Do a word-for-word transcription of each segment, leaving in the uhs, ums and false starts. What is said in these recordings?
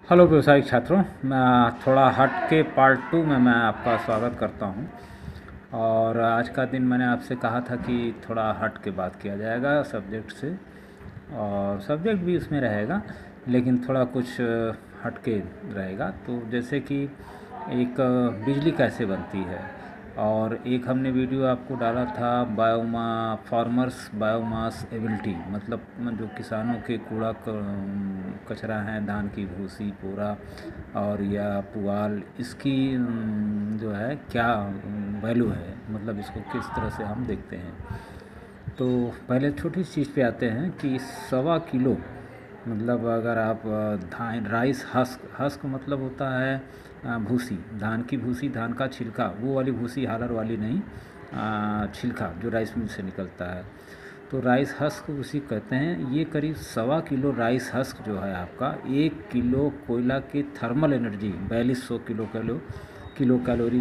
Hello व्यवसायिक छात्रों, मैं थोड़ा हट के पार्ट टू में मैं आपका स्वागत करता हूं। और आज का दिन मैंने आपसे कहा था कि थोड़ा हट के बात किया जाएगा सब्जेक्ट से, और सब्जेक्ट भी उसमें रहेगा लेकिन थोड़ा कुछ हट के रहेगा। तो जैसे कि एक बिजली कैसे बनती है, और एक हमने वीडियो आपको डाला था बायोमा फार्मर्स बायोमास एबिलिटी, मतलब जो किसानों के कूड़ा कचरा है, धान की भूसी, पूरा और या पुआल, इसकी जो है क्या वैल्यू है, मतलब इसको किस तरह से हम देखते हैं। तो पहले छोटी चीज़ पे आते हैं कि सवा किलो, मतलब अगर आप धान राइस हस्क हस्क मतलब होता है भूसी, धान की भूसी, धान का छिलका, वो वाली भूसी, हालर वाली नहीं, छिलका जो राइस मिल से निकलता है, तो राइस हस्क उसी कहते हैं। ये करीब सवा किलो राइस हस्क जो है आपका एक किलो कोयला की थर्मल एनर्जी बयालीस सौ किलो कैलो किलो कैलोरी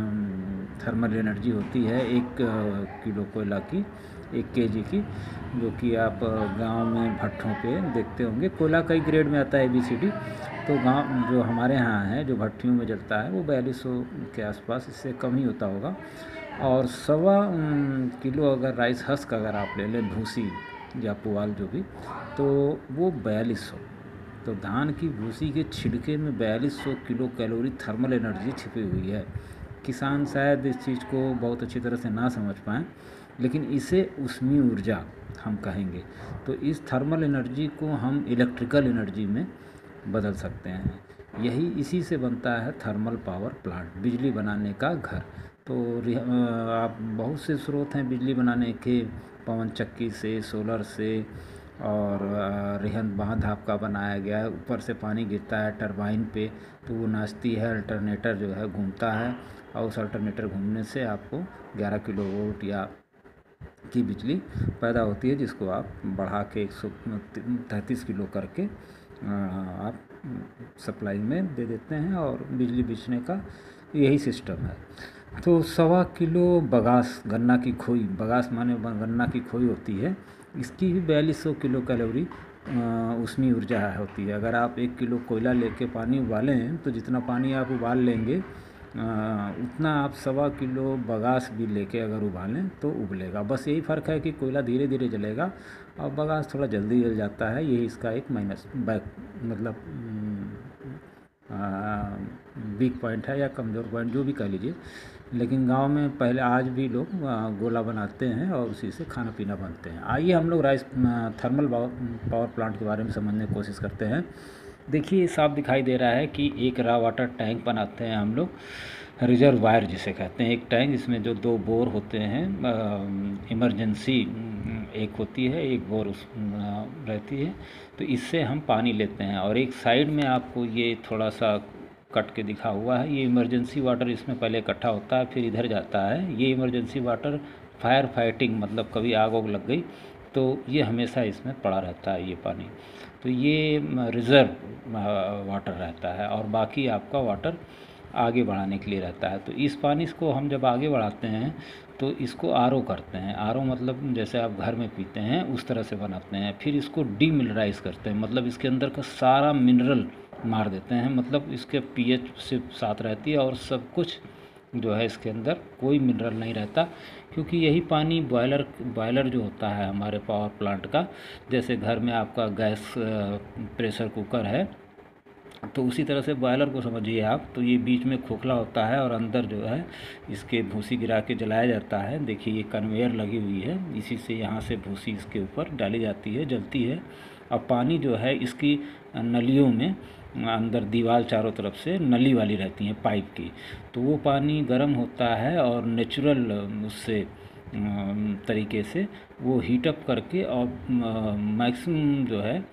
थर्मल एनर्जी होती है एक किलो कोयला की, एक केजी की, जो कि आप गांव में भट्ठों पे देखते होंगे। कोयला कई ग्रेड में आता है, ए बी सी डी, तो गांव जो हमारे यहाँ है जो भट्टियों में जलता है वो बयालीस सौ के आसपास, इससे कम ही होता होगा। और सवा किलो अगर राइस हस्क अगर आप ले लें, भूसी या पुआल जो भी, तो वो बयालीस सौ। तो धान की भूसी के छिलके में बयालीस सौ किलो कैलोरी थर्मल एनर्जी छिपी हुई है। किसान शायद इस चीज़ को बहुत अच्छी तरह से ना समझ पाएँ, लेकिन इसे ऊष्मीय ऊर्जा हम कहेंगे। तो इस थर्मल एनर्जी को हम इलेक्ट्रिकल एनर्जी में बदल सकते हैं। यही इसी से बनता है थर्मल पावर प्लांट, बिजली बनाने का घर। तो आप बहुत से स्रोत हैं बिजली बनाने के, पवन चक्की से, सोलर से, और रिहन बांध आपका बनाया गया है, ऊपर से पानी गिरता है टरबाइन पे, तो वो नाचती है, अल्टरनेटर जो है घूमता है, और उस अल्टरनेटर घूमने से आपको ग्यारह किलो वोल्ट या की बिजली पैदा होती है, जिसको आप बढ़ा के एक सौ तैंतीस किलो करके आप सप्लाई में दे देते हैं, और बिजली बेचने का यही सिस्टम है। तो सवा किलो बगास, गन्ना की खोई, बगास माने गन्ना की खोई होती है, इसकी भी बयालीस सौ किलो कैलोरी उसमें ऊर्जा होती है। अगर आप एक किलो कोयला लेके पानी उबालें तो जितना पानी आप उबाल लेंगे उतना आप सवा किलो बगास भी लेके अगर उबालें तो उबलेगा। बस यही फ़र्क है कि कोयला धीरे धीरे जलेगा और बगास थोड़ा जल्दी जल जाता है। यही इसका एक माइनस बैक मतलब वीक पॉइंट है या कमज़ोर पॉइंट, जो भी कह लीजिए। लेकिन गांव में पहले आज भी लोग गोला बनाते हैं और उसी से खाना पीना बनते हैं। आइए हम लोग राइस थर्मल पावर प्लांट के बारे में समझने की कोशिश करते हैं। देखिए साफ दिखाई दे रहा है कि एक रा वाटर टैंक बनाते हैं हम लोग, रिजर्वायर जिसे कहते हैं। एक टैंक जिसमें जो दो बोर होते हैं, इमरजेंसी एक होती है, एक बोर उस रहती है, तो इससे हम पानी लेते हैं। और एक साइड में आपको ये थोड़ा सा कट के दिखा हुआ है, ये इमरजेंसी वाटर इसमें पहले इकट्ठा होता है फिर इधर जाता है। ये इमरजेंसी वाटर फायर फाइटिंग, मतलब कभी आग वाग लग गई तो ये हमेशा इसमें पड़ा रहता है ये पानी। तो ये रिज़र्व वाटर रहता है, और बाकी आपका वाटर आगे बढ़ाने के लिए रहता है। तो इस पानी को हम जब आगे बढ़ाते हैं तो इसको आर ओ करते हैं। आर ओ मतलब जैसे आप घर में पीते हैं उस तरह से बनाते हैं। फिर इसको डीमिनरलाइज करते हैं, मतलब इसके अंदर का सारा मिनरल मार देते हैं, मतलब इसके पीएच सिर्फ सात रहती है और सब कुछ जो है इसके अंदर कोई मिनरल नहीं रहता। क्योंकि यही पानी बॉयलर बॉयलर जो होता है हमारे पावर प्लांट का, जैसे घर में आपका गैस प्रेशर कुकर है, तो उसी तरह से बॉयलर को समझिए आप। तो ये बीच में खोखला होता है और अंदर जो है इसके भूसी गिरा के जलाया जाता है। देखिए ये कन्वेयर लगी हुई है, इसी से यहाँ से भूसी इसके ऊपर डाली जाती है, जलती है। और पानी जो है इसकी नलियों में अंदर दीवार चारों तरफ से नली वाली रहती हैं पाइप की, तो वो पानी गर्म होता है और नेचुरल उससे तरीके से वो हीटअप करके और मैक्सिमम जो है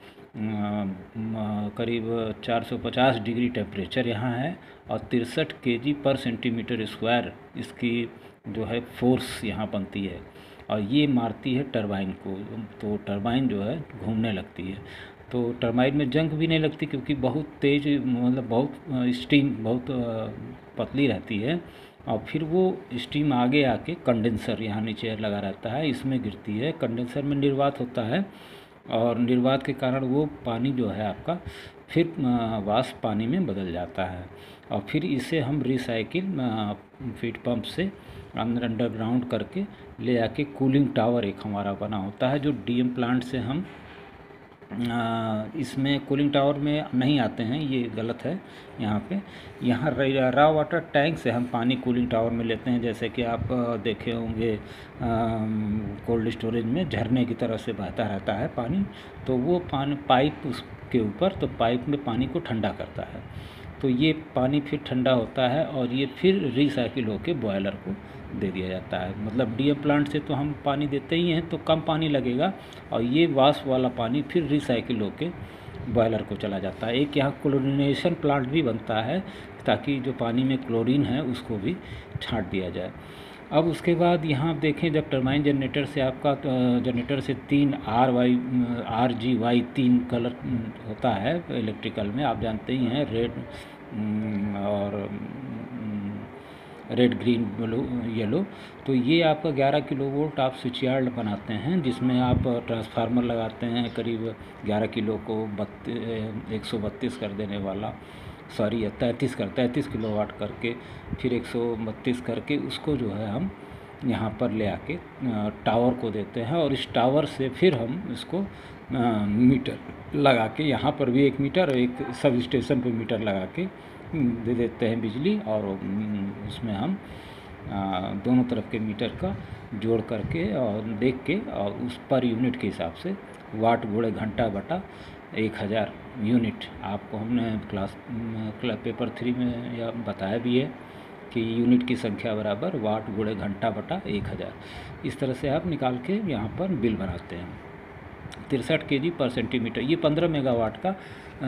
करीब चार सौ पचास डिग्री टेम्परेचर यहाँ है, और तिरसठ केजी पर सेंटीमीटर स्क्वायर इसकी जो है फोर्स यहाँ बनती है, और ये मारती है टरबाइन को। तो टरबाइन जो है घूमने लगती है। तो टरबाइन में जंग भी नहीं लगती, क्योंकि बहुत तेज़, मतलब बहुत स्टीम बहुत पतली रहती है, और फिर वो स्टीम आगे आके कंडेंसर यहाँ नीचे लगा रहता है, इसमें गिरती है। कंडेंसर में निर्वात होता है, और निर्वात के कारण वो पानी जो है आपका फिर वाष्प पानी में बदल जाता है और फिर इसे हम रिसाइकिल फीड पंप से अंदर अंडरग्राउंड करके ले आके कूलिंग टावर एक हमारा बना होता है, जो डीएम प्लांट से हम आ, इसमें कूलिंग टावर में नहीं आते हैं, ये गलत है। यहाँ पे यहाँ रा वाटर टैंक से हम पानी कूलिंग टावर में लेते हैं। जैसे कि आप देखे होंगे कोल्ड स्टोरेज में झरने की तरह से बहता रहता है पानी, तो वो पानी पाइप उसके ऊपर, तो पाइप में पानी को ठंडा करता है, तो ये पानी फिर ठंडा होता है और ये फिर रिसाइकिल होके बॉयलर को दे दिया जाता है। मतलब डीएम प्लांट से तो हम पानी देते ही हैं, तो कम पानी लगेगा और ये वाष्प वाला पानी फिर रिसाइकिल होके बॉयलर को चला जाता है। एक यहाँ क्लोरिनेशन प्लांट भी बनता है ताकि जो पानी में क्लोरीन है उसको भी छांट दिया जाए। अब उसके बाद यहाँ आप देखें, जब टरबाइन जनरेटर से आपका जनरेटर से तीन R Y R G Y तीन कलर होता है इलेक्ट्रिकल में, आप जानते ही हैं, रेड और रेड ग्रीन ब्लू येलो। तो ये आपका ग्यारह किलो वोल्ट आप स्विच यार्ड बनाते हैं, जिसमें आप ट्रांसफार्मर लगाते हैं करीब ग्यारह किलो को बत्तीस एक सौ बत्तीस कर देने वाला, सॉरी तैंतीस कर तैंतीस किलो वाट करके, फिर एक सौ बत्तीस करके उसको जो है हम यहाँ पर ले आके टावर को देते हैं और इस टावर से फिर हम इसको मीटर लगा के, यहाँ पर भी एक मीटर और एक सब स्टेशन पर मीटर लगा के दे देते हैं बिजली, और उसमें हम दोनों तरफ के मीटर का जोड़ करके और देख के और उस पर यूनिट के हिसाब से वाट गुणे घंटा बटा एक हज़ार यूनिट, आपको हमने क्लास पेपर थ्री में या बताया भी है कि यूनिट की संख्या बराबर वाट गुणे घंटा बटा एक हज़ार, इस तरह से आप निकाल के यहाँ पर बिल बनाते हैं। तिरसठ के जी पर सेंटीमीटर, ये पंद्रह मेगावाट का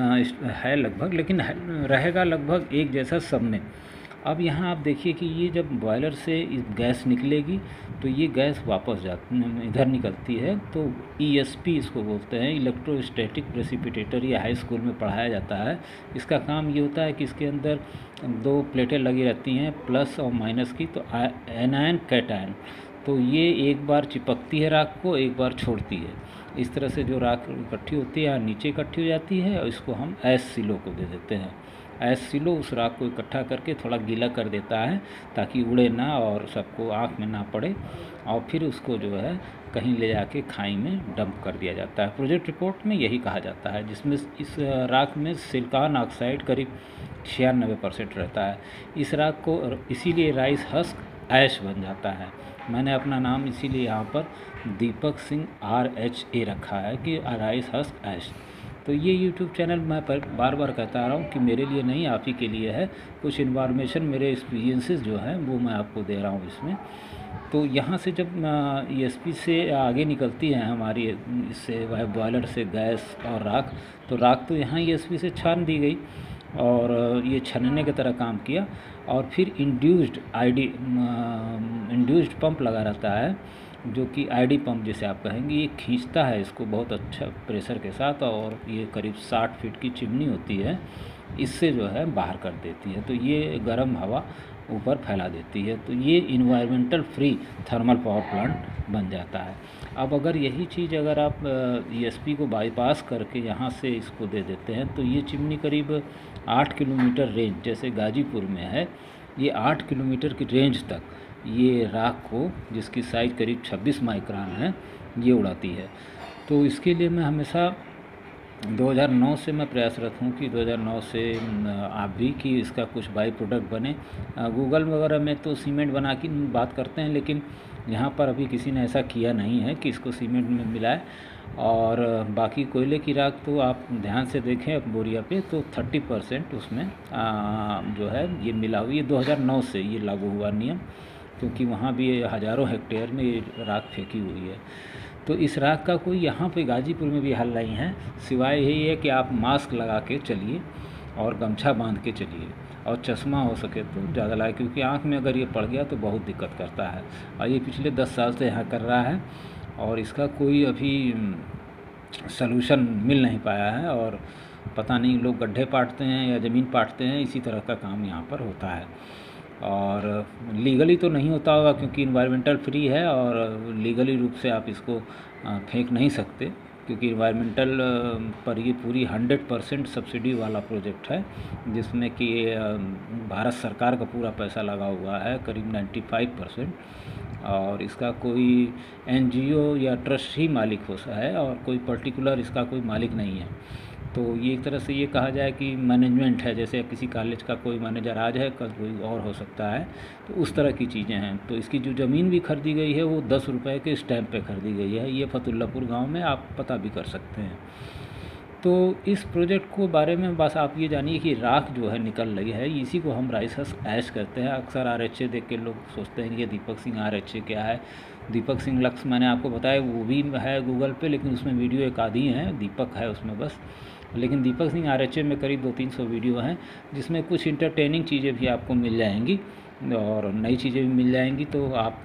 है लगभग, लेकिन रहेगा लगभग एक जैसा सब में। अब यहाँ आप देखिए कि ये जब बॉयलर से गैस निकलेगी तो ये गैस वापस जाती इधर निकलती है, तो ईएसपी इसको बोलते हैं, इलेक्ट्रोस्टैटिक प्रेसिपिटेटर, ये हाई स्कूल में पढ़ाया जाता है। इसका काम ये होता है कि इसके अंदर दो प्लेटें लगी रहती हैं प्लस और माइनस की, तो एनायन कैटायन, तो ये एक बार चिपकती है राख को, एक बार छोड़ती है। इस तरह से जो राख इकट्ठी होती है नीचे इकट्ठी हो जाती है और इसको हम एस सिलो को दे देते हैं। एस सिलो उस राख को इकट्ठा करके थोड़ा गीला कर देता है ताकि उड़े ना और सबको आँख में ना पड़े, और फिर उसको जो है कहीं ले जाके खाई में डंप कर दिया जाता है। प्रोजेक्ट रिपोर्ट में यही कहा जाता है, जिसमें इस राख में सिलिकॉन ऑक्साइड करीब छियानवे परसेंट रहता है। इस राख को इसीलिए राइस हस्क ऐश बन जाता है। मैंने अपना नाम इसीलिए यहाँ पर Deepak Singh R H A रखा है कि राइस हस्क ऐश। तो ये यूट्यूब चैनल मैं पर बार बार कहता आ रहा हूँ कि मेरे लिए नहीं, आप ही के लिए है। कुछ इन्फॉर्मेशन, मेरे एक्सपीरियंसेस जो हैं वो मैं आपको दे रहा हूँ इसमें। तो यहाँ से जब ई एस पी से आगे निकलती है हमारी, इससे वह बॉयलर से गैस और राख, तो राख तो यहाँ ई एस पी से छान दी गई और ये छनने की तरह काम किया, और फिर इंड्यूस्ड आईडी इंड्यूस्ड पंप लगा रहता है, जो कि आईडी पंप जैसे आप कहेंगे, ये खींचता है इसको बहुत अच्छा प्रेशर के साथ, और ये करीब साठ फीट की चिमनी होती है, इससे जो है बाहर कर देती है, तो ये गर्म हवा ऊपर फैला देती है। तो ये environmental free thermal power plant बन जाता है। अब अगर यही चीज़ अगर आप ई एस पी को बाईपास करके यहाँ से इसको दे देते हैं, तो ये चिमनी करीब आठ किलोमीटर रेंज, जैसे गाजीपुर में है, ये आठ किलोमीटर की रेंज तक ये राख को, जिसकी साइज़ करीब छब्बीस माइक्रोन है, ये उड़ाती है। तो इसके लिए मैं हमेशा दो हज़ार नौ से मैं प्रयासरत हूँ कि दो हज़ार नौ से आप भी कि इसका कुछ बाई प्रोडक्ट बने। गूगल वगैरह में तो सीमेंट बना की बात करते हैं, लेकिन यहाँ पर अभी किसी ने ऐसा किया नहीं है कि इसको सीमेंट में मिलाए। और बाकी कोयले की राख तो आप ध्यान से देखें बोरिया पे, तो थर्टी परसेंट उसमें आ, जो है ये मिला हुई है। दो हज़ार नौ से ये लागू हुआ नियम, क्योंकि वहाँ भी हज़ारों हेक्टेयर में ये राख फेंकी हुई है। तो इस राख का कोई यहाँ पे गाजीपुर में भी हल नहीं है, सिवाय यही है कि आप मास्क लगा के चलिए और गमछा बांध के चलिए, और चश्मा हो सके तो ज़्यादा लाए, क्योंकि आँख में अगर ये पड़ गया तो बहुत दिक्कत करता है। और ये पिछले दस साल से यहाँ कर रहा है और इसका कोई अभी सलूशन मिल नहीं पाया है, और पता नहीं लोग गड्ढे पाटते हैं या ज़मीन पाटते हैं, इसी तरह का काम यहाँ पर होता है। और लीगली तो नहीं होता होगा क्योंकि इन्वायरमेंटल फ्री है, और लीगली रूप से आप इसको फेंक नहीं सकते, क्योंकि इन्वायरमेंटल पर ये पूरी हंड्रेड परसेंट सब्सिडी वाला प्रोजेक्ट है, जिसमें कि भारत सरकार का पूरा पैसा लगा हुआ है, करीब नाइन्टी फाइव परसेंट, और इसका कोई एनजीओ या ट्रस्ट ही मालिक हो है और कोई पर्टिकुलर इसका कोई मालिक नहीं है। तो ये एक तरह से ये कहा जाए कि मैनेजमेंट है, जैसे किसी कॉलेज का कोई मैनेजर आज है, कल कोई और हो सकता है, तो उस तरह की चीज़ें हैं। तो इसकी जो ज़मीन भी खरीदी गई है वो दस रुपये के स्टैंप पे खरीदी गई है, ये फतुल्लापुर गांव में, आप पता भी कर सकते हैं। तो इस प्रोजेक्ट को बारे में बस आप ये जानिए कि राख जो है निकल रही है, इसी को हम राइस हस्क ऐश कहते हैं। अक्सर आर एच ए देख के लोग सोचते हैं कि Deepak Singh R H A क्या है। दीपक सिंह लक्ष्य मैंने आपको बताया वो भी है गूगल पे, लेकिन उसमें वीडियो एक आधी है, दीपक है उसमें बस। लेकिन Deepak Singh R H A में करीब दो तीन सौ वीडियो हैं, जिसमें कुछ इंटरटेनिंग चीज़ें भी आपको मिल जाएंगी और नई चीज़ें भी मिल जाएंगी। तो आप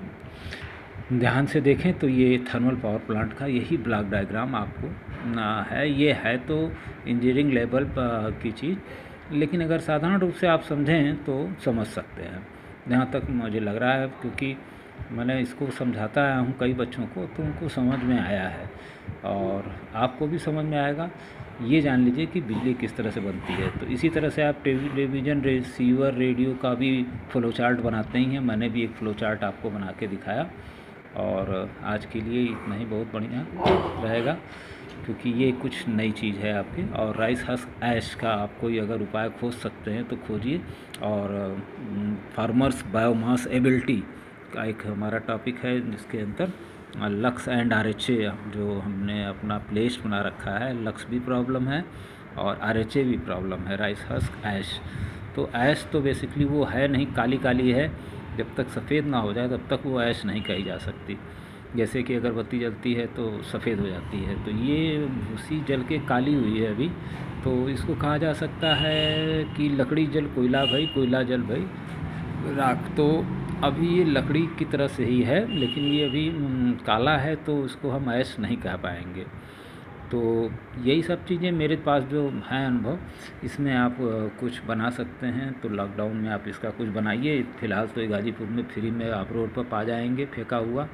ध्यान से देखें तो ये थर्मल पावर प्लांट का यही ब्लॉक डायग्राम आपको है। ये है तो इंजीनियरिंग लेवल की चीज़, लेकिन अगर साधारण रूप से आप समझें तो समझ सकते हैं, जहाँ तक मुझे लग रहा है, क्योंकि मैंने इसको समझाता आया हूँ कई बच्चों को, तो उनको समझ में आया है और आपको भी समझ में आएगा। ये जान लीजिए कि बिजली किस तरह से बनती है। तो इसी तरह से आप टेलीविज़न, रिसीवर, रेडियो का भी फ्लो चार्ट बनाते ही हैं। मैंने भी एक फ्लो चार्ट आपको बना के दिखाया, और आज के लिए इतना ही बहुत बढ़िया रहेगा, क्योंकि ये कुछ नई चीज़ है आपकी। और राइस हस्क ऐश का आप कोई अगर उपाय खोज सकते हैं तो खोजिए। और फार्मर्स बायोमास एबिलिटी का एक हमारा टॉपिक है, जिसके अंदर lux and R H A जो हमने अपना प्लेलिस्ट बना रखा है। लक्स भी प्रॉब्लम है और आर एच ए भी प्रॉब्लम है, राइस हस्क ऐश। तो ऐश तो बेसिकली वो है नहीं, काली काली है, जब तक सफ़ेद ना हो जाए तब तक वो ऐश नहीं कही जा सकती। जैसे कि अगरबत्ती जलती है तो सफ़ेद हो जाती है, तो ये उसी जल के काली हुई है अभी। तो इसको कहा जा सकता है कि लकड़ी जल कोयला भई, कोयला जल भई राख। तो अभी ये लकड़ी की तरह से ही है, लेकिन ये अभी काला है, तो इसको हम ऐश नहीं कह पाएंगे। तो यही सब चीज़ें मेरे पास जो हैं अनुभव, इसमें आप कुछ बना सकते हैं। तो लॉकडाउन में आप इसका कुछ बनाइए। फ़िलहाल तो ये गाज़ीपुर में फ्री में आप रोड पर पा जाएंगे फेंका हुआ,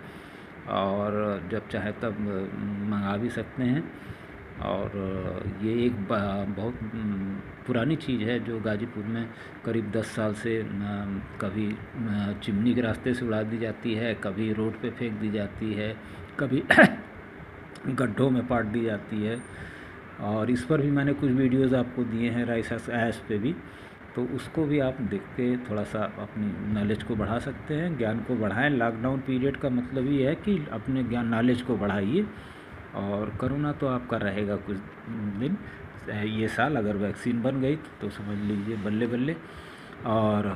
और जब चाहे तब मंगा भी सकते हैं। और ये एक बहुत पुरानी चीज़ है जो गाज़ीपुर में करीब दस साल से कभी चिमनी के रास्ते से उड़ा दी जाती है, कभी रोड पे फेंक दी जाती है, कभी गड्ढों में पाट दी जाती है। और इस पर भी मैंने कुछ वीडियोज़ आपको दिए हैं, राइस हस्क ऐश पे भी, तो उसको भी आप देख के थोड़ा सा अपनी नॉलेज को बढ़ा सकते हैं, ज्ञान को बढ़ाएं। लॉकडाउन पीरियड का मतलब ये है कि अपने ज्ञान नॉलेज को बढ़ाइए। और कोरोना तो आपका रहेगा कुछ दिन, ये साल। अगर वैक्सीन बन गई तो समझ लीजिए बल्ले बल्ले। और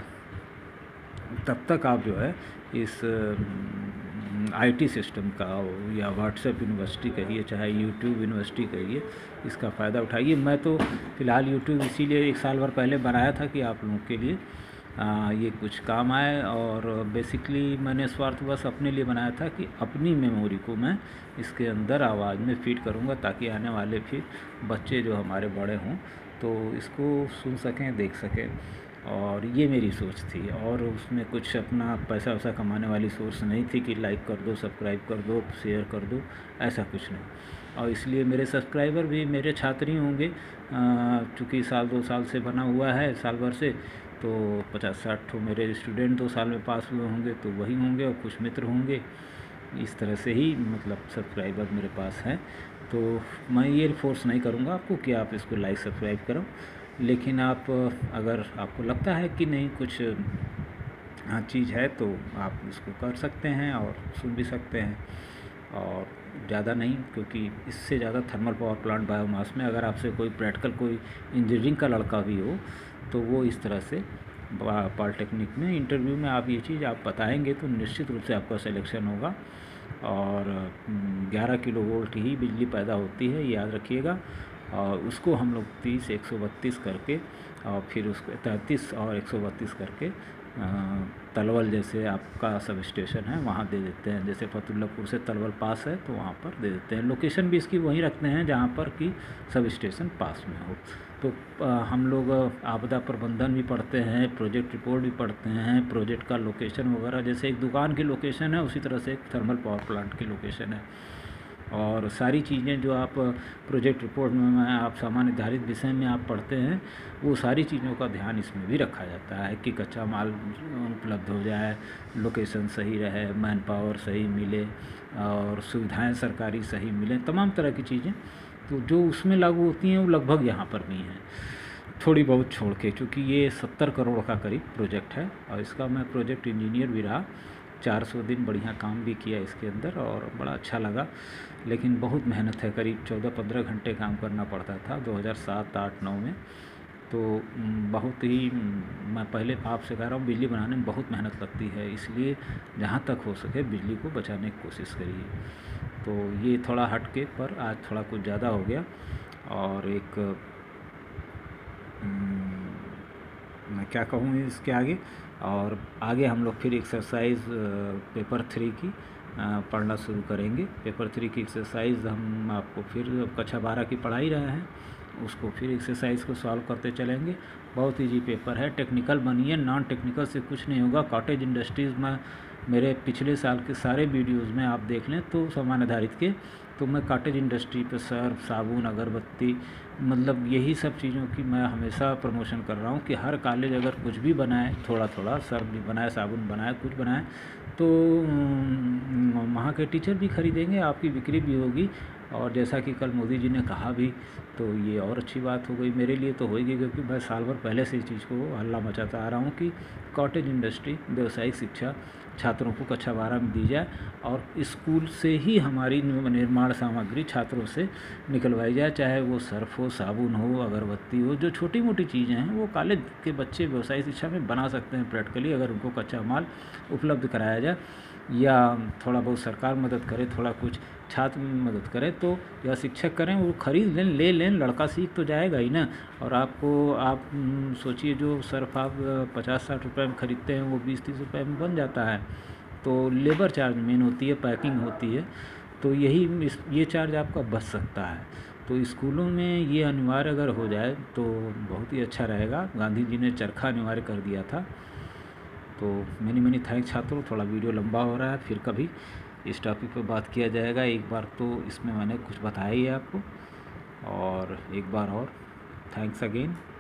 तब तक आप जो है इस आईटी सिस्टम का या व्हाट्सएप यूनिवर्सिटी कहिए, चाहे यूट्यूब यूनिवर्सिटी कहिए, इसका फ़ायदा उठाइए। मैं तो फ़िलहाल यूट्यूब इसीलिए एक साल भर पहले बनाया था कि आप लोगों के लिए आ, ये कुछ काम आए। और बेसिकली मैंने स्वार्थवश अपने लिए बनाया था कि अपनी मेमोरी को मैं इसके अंदर आवाज़ में फीड करूँगा, ताकि आने वाले फिर बच्चे जो हमारे बड़े हों तो इसको सुन सकें, देख सकें। और ये मेरी सोच थी, और उसमें कुछ अपना पैसा वैसा कमाने वाली सोच नहीं थी कि लाइक कर दो, सब्सक्राइब कर दो, शेयर कर दो, ऐसा कुछ नहीं। और इसलिए मेरे सब्सक्राइबर भी मेरे छात्र ही होंगे, चूँकि साल दो साल से बना हुआ है, साल भर से। तो पचास साठ ठो मेरे स्टूडेंट दो साल में पास हुए होंगे, तो वही होंगे, और कुछ मित्र होंगे। इस तरह से ही मतलब सब्सक्राइबर मेरे पास हैं। तो मैं ये फोर्स नहीं करूँगा आपको कि आप इसको लाइक सब्सक्राइब करो, लेकिन आप अगर आपको लगता है कि नहीं कुछ हाँ चीज़ है, तो आप इसको कर सकते हैं और सुन भी सकते हैं। और ज़्यादा नहीं, क्योंकि इससे ज़्यादा थर्मल पावर प्लांट बायोमास में अगर आपसे कोई प्रैक्टिकल कोई इंजीनियरिंग का लड़का भी हो, तो वो इस तरह से पॉलिटेक्निक में इंटरव्यू में आप ये चीज़ आप बताएंगे तो निश्चित रूप से आपका सिलेक्शन होगा। और ग्यारह किलो वोल्ट ही बिजली पैदा होती है, याद रखिएगा। और उसको हम लोग तीस एक सौ बत्तीस करके, और फिर उसको तैंतीस और एक सौ बत्तीस करके तलवल जैसे आपका सब स्टेशन है वहाँ दे देते हैं। जैसे फतुल्लापुर से तलवल पास है तो वहाँ पर दे देते हैं। लोकेशन भी इसकी वहीं रखते हैं जहाँ पर कि सब स्टेशन पास में हो। तो आ, हम लोग आपदा प्रबंधन भी पढ़ते हैं, प्रोजेक्ट रिपोर्ट भी पढ़ते हैं, प्रोजेक्ट का लोकेशन वगैरह। जैसे एक दुकान की लोकेशन है, उसी तरह से एक थर्मल पावर प्लांट की लोकेशन है। और सारी चीज़ें जो आप प्रोजेक्ट रिपोर्ट में मैं आप सामान्य निर्धारित विषय में आप पढ़ते हैं, वो सारी चीज़ों का ध्यान इसमें भी रखा जाता है कि कच्चा माल उपलब्ध हो जाए, लोकेशन सही रहे, मैन पावर सही मिले और सुविधाएं सरकारी सही मिलें, तमाम तरह की चीज़ें तो जो उसमें लागू होती हैं वो लगभग यहाँ पर भी हैं, थोड़ी बहुत छोड़ के, क्योंकि ये सत्तर करोड़ का करीब प्रोजेक्ट है और इसका मैं प्रोजेक्ट इंजीनियर भी रहा, चार सौ दिन बढ़िया काम भी किया इसके अंदर और बड़ा अच्छा लगा। लेकिन बहुत मेहनत है, करीब चौदह पंद्रह घंटे काम करना पड़ता था दो हज़ार सात आठ नौ में। तो बहुत ही, मैं पहले आपसे कह रहा हूँ, बिजली बनाने में बहुत मेहनत लगती है, इसलिए जहाँ तक हो सके बिजली को बचाने की कोशिश करिए। तो ये थोड़ा हट के, पर आज थोड़ा कुछ ज़्यादा हो गया। और एक मैं क्या कहूँ इसके आगे, और आगे हम लोग फिर एक्सरसाइज पेपर थ्री की पढ़ना शुरू करेंगे। पेपर थ्री की एक्सरसाइज हम आपको फिर कक्षा बारह की पढ़ा ही रहे हैं, उसको फिर एक्सरसाइज को सॉल्व करते चलेंगे। बहुत ईजी पेपर है, टेक्निकल बनिए, नॉन टेक्निकल से कुछ नहीं होगा। कॉटेज इंडस्ट्रीज़ में मेरे पिछले साल के सारे वीडियोज़ में आप देख लें तो सामान आधारित के, तो मैं कॉटेज इंडस्ट्री पे सर्फ, साबुन, अगरबत्ती, मतलब यही सब चीज़ों की मैं हमेशा प्रमोशन कर रहा हूँ कि हर कॉलेज अगर कुछ भी बनाए, थोड़ा थोड़ा सर्फ भी बनाए, साबुन बनाए, कुछ बनाए, तो वहाँ के टीचर भी खरीदेंगे, आपकी बिक्री भी होगी। और जैसा कि कल मोदी जी ने कहा भी, तो ये और अच्छी बात हो गई मेरे लिए, तो होगी, क्योंकि मैं साल भर पहले से इस चीज़ को हल्ला मचाता आ रहा हूँ कि कॉटेज इंडस्ट्री, व्यावसायिक शिक्षा छात्रों को कक्षा बारह में दी जाए और स्कूल से ही हमारी निर्माण सामग्री छात्रों से निकलवाई जाए, चाहे वो सर्फ हो, साबुन हो, अगरबत्ती हो, जो छोटी मोटी चीज़ें हैं वो कॉलेज के बच्चे व्यवसायिक शिक्षा में बना सकते हैं प्रैक्टिकली, अगर उनको कच्चा माल उपलब्ध कराया जाए या थोड़ा बहुत सरकार मदद करे, थोड़ा कुछ छात्र मदद करें, तो या शिक्षक करें, वो खरीद लें, ले लें, लड़का सीख तो जाएगा ही ना। और आपको आप सोचिए, जो सर्फ आप पचास साठ रुपए में ख़रीदते हैं वो बीस तीस रुपए में बन जाता है, तो लेबर चार्ज मेन होती है, पैकिंग होती है, तो यही इस ये चार्ज आपका बच सकता है। तो स्कूलों में ये अनिवार्य अगर हो जाए तो बहुत ही अच्छा रहेगा। गांधी जी ने चरखा अनिवार्य कर दिया था। तो मैनी मैनी थैंक्स छात्रों, थोड़ा वीडियो लंबा हो रहा है, फिर कभी इस टॉपिक पर बात किया जाएगा। एक बार तो इसमें मैंने कुछ बताया ही है आपको, और एक बार और थैंक्स अगेन।